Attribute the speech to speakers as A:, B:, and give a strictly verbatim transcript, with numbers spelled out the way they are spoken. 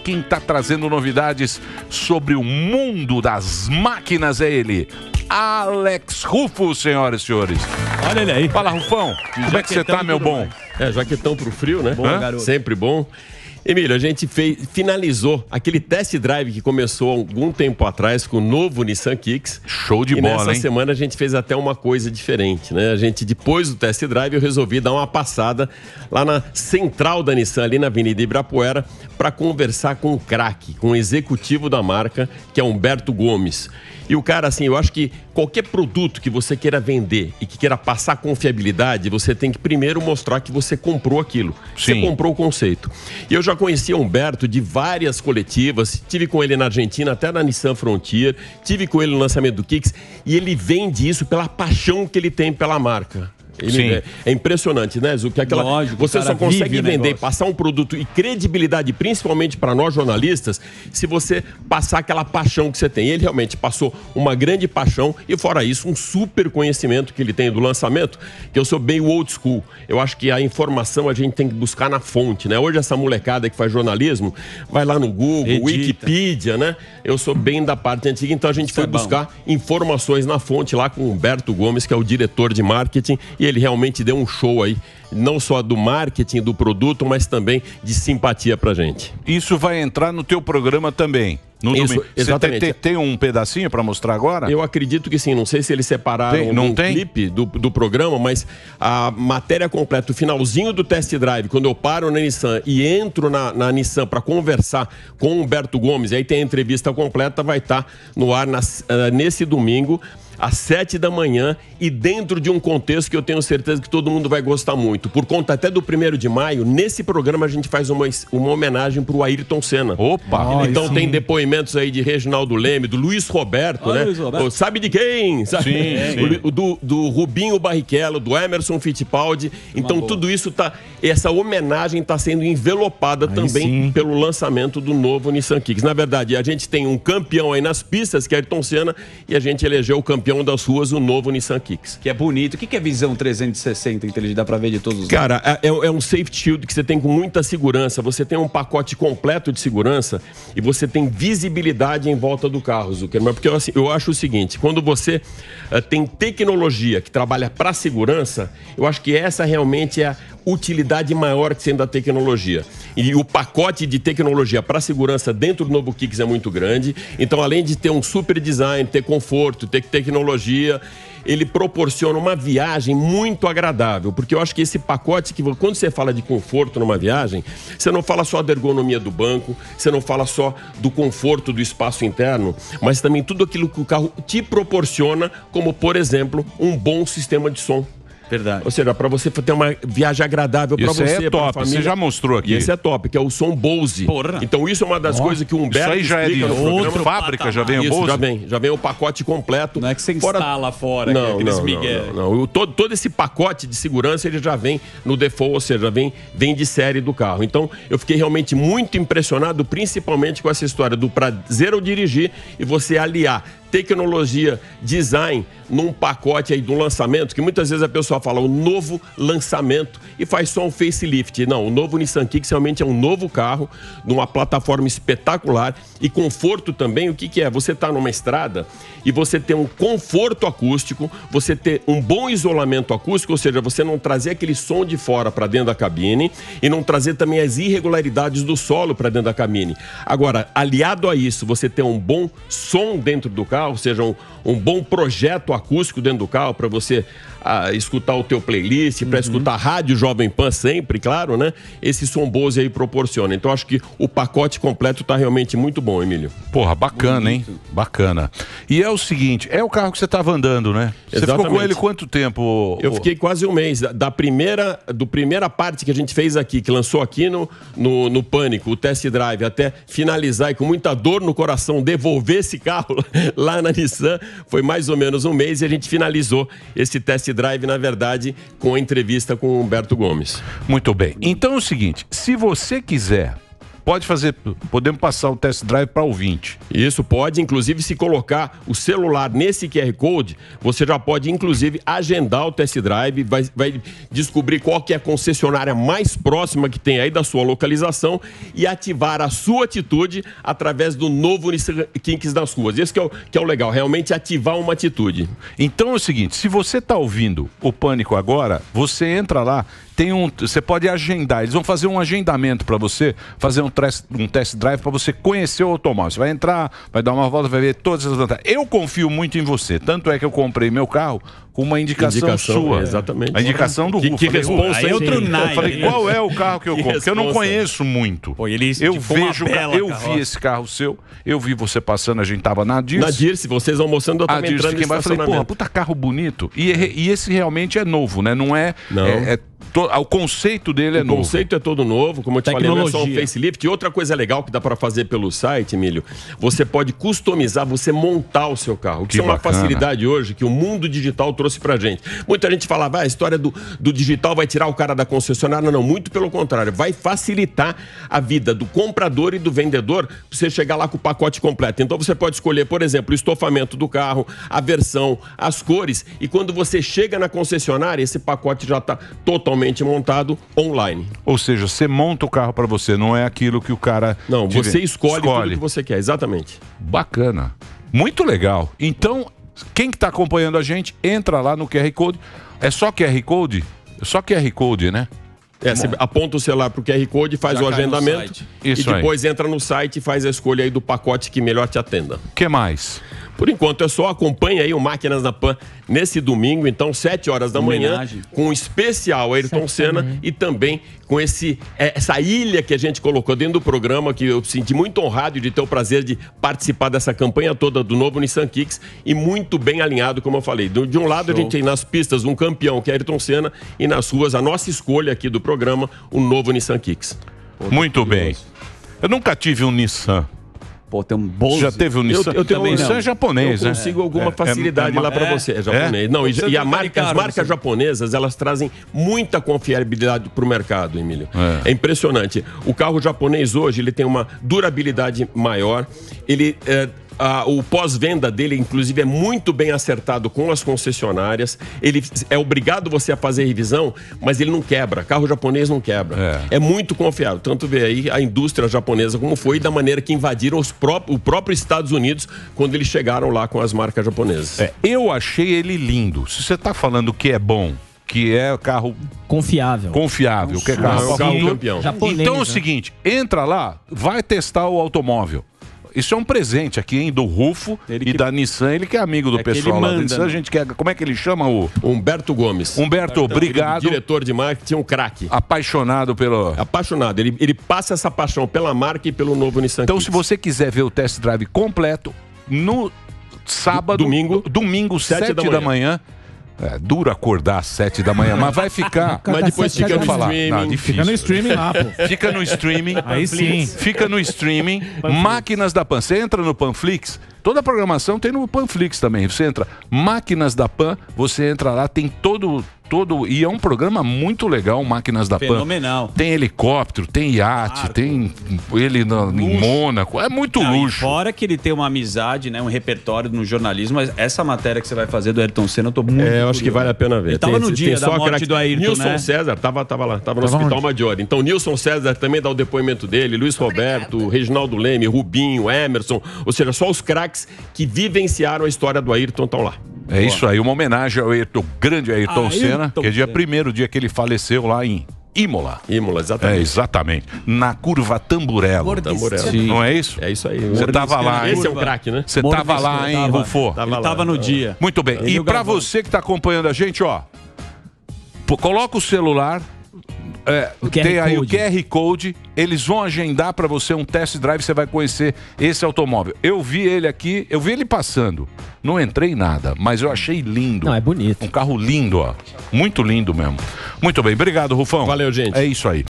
A: quem está trazendo novidades sobre o mundo das máquinas é ele, Alex Rufo, senhoras e senhores.
B: Olha ele aí.
A: Fala, Rufão. Como é que você tá, meu bom?
C: É, jaquetão pro frio, né?
B: Bom, garoto.
C: Sempre bom. Emílio, a gente fez, finalizou aquele test drive que começou há algum tempo atrás com o novo Nissan Kicks.
A: Show de
C: e
A: bola,
C: nessa
A: hein?
C: semana a gente fez até uma coisa diferente, né? A gente, depois do test drive, eu resolvi dar uma passada lá na central da Nissan, ali na Avenida Ibirapuera, para conversar com o craque, com o executivo da marca, que é Humberto Gomes. E o cara, assim, eu acho que qualquer produto que você queira vender e que queira passar confiabilidade, você tem que primeiro mostrar que você comprou aquilo. Sim. Você comprou o conceito. E eu já conhecia o Humberto de várias coletivas, tive com ele na Argentina, até na Nissan Frontier, tive com ele no lançamento do Kicks, e ele vende isso pela paixão que ele tem pela marca. Ele é, é impressionante, né, Zu? Que aquela,
B: Lógico,
C: você só consegue vender,
B: negócio.
C: passar um produto e credibilidade, principalmente para nós jornalistas, se você passar aquela paixão que você tem. Ele realmente passou uma grande paixão e, fora isso, um super conhecimento que ele tem do lançamento, que eu sou bem old school. Eu acho que a informação a gente tem que buscar na fonte, né? Hoje essa molecada que faz jornalismo vai lá no Google,
B: Edita.
C: Wikipedia, né? Eu sou bem da parte antiga, então a gente
B: Isso
C: foi
B: é bom.
C: buscar informações na fonte lá com o Humberto Gomes, que é o diretor de marketing, e ele realmente deu um show aí, não só do marketing do produto, mas também de simpatia pra gente.
A: Isso vai entrar no teu programa também. No
C: Isso,
A: domingo.
C: exatamente.
A: Você tem, tem um pedacinho para mostrar agora?
C: Eu acredito que sim, não sei se eles separaram
A: Tem? Não
C: um
A: tem?
C: clipe do, do programa, mas a matéria completa, o finalzinho do test drive, quando eu paro na Nissan e entro na, na Nissan para conversar com o Humberto Gomes, e aí tem a entrevista completa, vai estar no ar nas, uh, nesse domingo, às sete da manhã, e dentro de um contexto que eu tenho certeza que todo mundo vai gostar muito. Por conta até do primeiro de maio, nesse programa a gente faz uma, uma homenagem pro Ayrton Senna.
A: Opa!
C: Então
B: sim.
C: tem depoimentos aí de Reginaldo Leme, do Luiz Roberto,
B: Olha,
C: né?
B: Luiz Roberto.
C: Pô, sabe de quem? Sabe?
A: Sim, sim.
C: O, do, do Rubinho Barrichello, do Emerson Fittipaldi. Então
B: boa.
C: tudo isso tá, essa homenagem está sendo envelopada
B: Aí
C: também
B: sim.
C: pelo lançamento do novo Nissan Kicks. Na verdade, a gente tem um campeão aí nas pistas, que é Ayrton Senna, e a gente elegeu o campeão das ruas, o novo Nissan Kicks.
B: Que é bonito. O que que é visão trezentos e sessenta inteligente? Dá pra ver de todos os
C: Cara, é, é um safety shield que você tem com muita segurança. Você tem um pacote completo de segurança e você tem visibilidade em volta do carro, Zuckerman. Porque eu, assim, eu acho o seguinte, quando você uh, tem tecnologia que trabalha para segurança, eu acho que essa realmente é a utilidade maior que tem da tecnologia. E o pacote de tecnologia para segurança dentro do novo Kicks é muito grande. Então, além de ter um super design, ter conforto, ter tecnologia, ele proporciona uma viagem muito agradável, porque eu acho que esse pacote, que quando você fala de conforto numa viagem, você não fala só da ergonomia do banco, você não fala só do conforto do espaço interno, mas também tudo aquilo que o carro te proporciona, como, por exemplo, um bom sistema de som.
B: Verdade.
C: Ou seja, para você ter uma viagem agradável para
A: Isso aí
C: você,
A: é
C: pra
A: top,
C: família.
A: você já mostrou aqui.
C: E esse é top, que é o som Bose.
B: Porra.
C: Então isso é uma das coisas que o Humberto
A: Isso aí já é de
C: explica no
A: outra
C: programa.
A: fábrica, já vem o
C: Isso,
A: Bose?
C: já vem, já vem o pacote completo.
B: Não é que você instala fora,
C: não,
B: aqueles
C: não,
B: migué.
C: não, não, não. O, todo, todo esse pacote de segurança, ele já vem no default, ou seja, vem, vem de série do carro. Então, eu fiquei realmente muito impressionado, principalmente com essa história do prazer ao dirigir e você aliar tecnologia, design, num pacote aí do lançamento, que muitas vezes a pessoa fala o novo lançamento e faz só um facelift. Não, o novo Nissan Kicks realmente é um novo carro, numa plataforma espetacular e conforto também. O que que é? Você está numa estrada e você tem um conforto acústico, você ter um bom isolamento acústico, ou seja, você não trazer aquele som de fora para dentro da cabine e não trazer também as irregularidades do solo para dentro da cabine. Agora, aliado a isso, você ter um bom som dentro do carro, ou seja, um, um bom projeto acústico dentro do carro para você ah, escutar o teu playlist, para uhum. escutar a rádio Jovem Pan sempre, claro, né? Esse som Bose aí proporciona. Então, acho que o pacote completo está realmente muito bom, Emílio.
A: Porra, bacana, bonito. Hein? Bacana. E é o seguinte, é o carro que você estava andando, né? Você
C: Exatamente.
A: ficou com ele quanto tempo?
C: Eu fiquei quase um mês. Da primeira, do primeira parte que a gente fez aqui, que lançou aqui no, no, no Pânico, o test drive, até finalizar e com muita dor no coração devolver esse carro lá na Nissan, foi mais ou menos um mês e a gente finalizou esse test drive, na verdade, com a entrevista com o Humberto Gomes.
A: Muito bem. Então é o seguinte, se você quiser pode fazer, podemos passar o test drive para ouvinte.
C: Isso pode, inclusive, se colocar o celular nesse Q R Code, você já pode, inclusive, agendar o test drive, vai, vai descobrir qual que é a concessionária mais próxima que tem aí da sua localização e ativar a sua atitude através do novo Nissan Kicks das ruas. Isso que é o, que é o legal, realmente ativar uma atitude.
A: Então é o seguinte, se você está ouvindo o Pânico agora, você entra lá, tem um, você pode agendar, eles vão fazer um agendamento para você, fazer um, test, um test drive para você conhecer o automóvel. Você vai entrar, vai dar uma volta, vai ver todas as vantagens. Eu confio muito em você, tanto é que eu comprei meu carro com uma indicação, indicação sua.
C: É, exatamente.
A: A indicação do Rufo.
C: Que, que responsa
B: aí é outro naipe.
A: Eu falei, qual é o carro que eu compro? Porque eu não conheço muito.
B: Pô, ele
A: eu vejo, eu
B: carroça.
A: vi esse carro seu, eu vi você passando, a gente tava na Dirce.
C: Na Dirce, vocês almoçando, eu tava entrando
A: no estacionamento. Eu falei, porra, puta carro bonito. E, e esse realmente é novo, né? Não é...
C: Não.
A: é, é To, o conceito dele é
C: o
A: novo.
C: O conceito é todo novo, como eu te
B: Tecnologia.
C: falei, não é só um facelift. E outra coisa legal que dá para fazer pelo site, Emílio, você pode customizar, você montar o seu carro. Que, que é uma bacana. Facilidade hoje que o mundo digital trouxe pra gente. Muita gente falava, ah, a história do, do digital vai tirar o cara da concessionária. Não, muito pelo contrário. Vai facilitar a vida do comprador e do vendedor pra você chegar lá com o pacote completo. Então você pode escolher, por exemplo, o estofamento do carro, a versão, as cores. E quando você chega na concessionária, esse pacote já está totalmente montado online.
A: Ou seja, você monta o carro para você, não é aquilo que o cara...
C: Não, você escolhe,
A: escolhe
C: tudo que você quer, exatamente.
A: Bacana. Muito legal. Então, quem que está acompanhando a gente, entra lá no Q R Code. É só Q R Code? É só Q R Code, né?
C: É, você aponta o celular pro Q R Code, faz
B: Já
C: o agendamento
A: Isso
C: e depois
A: aí.
C: entra no site e faz a escolha aí do pacote que melhor te atenda.
A: O que mais?
C: Por enquanto é só, acompanha aí o Máquinas na Pan nesse domingo, então sete horas da manhã, com um especial Ayrton Senna e também com esse, essa ilha que a gente colocou dentro do programa, que eu senti muito honrado de ter o prazer de participar dessa campanha toda do novo Nissan Kicks e muito bem alinhado, como eu falei. De um lado Show. A gente tem nas pistas um campeão que é Ayrton Senna e nas ruas a nossa escolha aqui do programa, o novo Nissan Kicks.
A: Muito bem. Eu nunca tive um Nissan.
B: Pô, tem um bolso.
A: Já teve um Nissan?
C: Eu, eu tenho
A: um Nissan
C: não.
A: é japonês,
C: eu
A: né?
C: Eu consigo alguma
A: é,
C: facilidade
A: é,
C: lá para
A: é,
C: você. É japonês. É? Não, e, e a marca, as marcas japonesas, elas trazem muita confiabilidade para o mercado, Emílio. É. é impressionante. O carro japonês hoje, ele tem uma durabilidade maior. Ele... É, Ah, o pós-venda dele, inclusive, é muito bem acertado com as concessionárias. Ele é obrigado você a fazer revisão, mas ele não quebra. Carro japonês não quebra. É, é muito confiável. Tanto vê aí a indústria japonesa como foi e da maneira que invadiram os pró o próprio Estados Unidos quando eles chegaram lá com as marcas japonesas.
A: É, eu achei ele lindo. Se você está falando que é bom, que é carro
D: confiável,
A: confiável, que é carro,
C: é um carro campeão.
A: Japonês, então é o seguinte, entra lá, vai testar o automóvel. Isso é um presente aqui, hein, do Rufo ele e que... da Nissan, ele que é amigo do é pessoal lá da Nissan, né? A gente quer, como é que ele chama o...
C: Humberto Gomes.
A: Humberto, Humberto obrigado.
C: Diretor de marketing, um craque.
A: Apaixonado pelo...
C: Apaixonado, ele, ele passa essa paixão pela marca e pelo novo Nissan
A: Então,
C: Kicks.
A: Se você quiser ver o test drive completo, no sábado,
C: domingo,
A: domingo sete da manhã, da manhã É, duro acordar às sete da manhã, mas vai ficar.
C: Mas depois fica no
A: falar.
C: streaming.
A: Não,
E: fica no streaming lá, pô.
A: Fica no streaming.
E: Aí sim.
A: Fica no streaming. Máquinas da Pan. Você entra no Panflix. Toda a programação tem no Panflix também. Você entra Máquinas da Pan, você entra lá, tem todo... Todo, e é um programa muito legal, Máquinas da Pan.
B: Fenomenal.
A: Tem helicóptero, tem iate, claro. Tem ele no, em Mônaco. É muito Não, luxo.
B: Fora que ele tem uma amizade, né, um repertório no jornalismo, mas essa matéria que você vai fazer do Ayrton Senna, eu tô muito
C: É, eu
B: curioso.
C: acho que vale a pena ver.
B: Ele tava
C: tem,
B: no dia da morte
C: craque.
B: do Ayrton,
C: Nilson
B: né?
C: César, tava, tava lá, tava no tava Hospital onde? Maggiore. Então, Nilson César também dá o depoimento dele, Luiz Roberto, Obrigado. Reginaldo Leme, Rubinho, Emerson, ou seja, só os craques que vivenciaram a história do Ayrton estão lá.
A: É Boa. Isso aí, uma homenagem ao Ayrton, grande Ayrton, Ayrton Senna, que é dia primeiro, dia que ele faleceu lá em Imola.
C: Imola, exatamente.
A: É, exatamente. Na curva Tamburello.
C: Tamburello.
A: Não é isso?
C: É isso aí.
A: Você tava lá, hein?
C: Esse é um craque, né?
A: Você tava lá, hein, Rufo?
B: Tava ele lá. Tava no dia.
A: Muito bem.
B: Ele
A: e pra você que tá acompanhando a gente, ó, coloca o celular... É, tem aí o Q R Code, eles vão agendar para você um test drive, você vai conhecer esse automóvel. Eu vi ele aqui, eu vi ele passando, não entrei em nada, mas eu achei lindo.
D: Não, é bonito.
A: Um carro lindo, ó, muito lindo mesmo. Muito bem, obrigado, Rufão.
C: Valeu, gente.
A: É isso aí.